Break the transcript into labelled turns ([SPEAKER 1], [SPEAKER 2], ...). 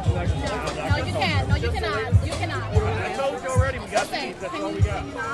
[SPEAKER 1] No, you can't. No, you cannot. You cannot.
[SPEAKER 2] I told you already, we got these. That's all we got.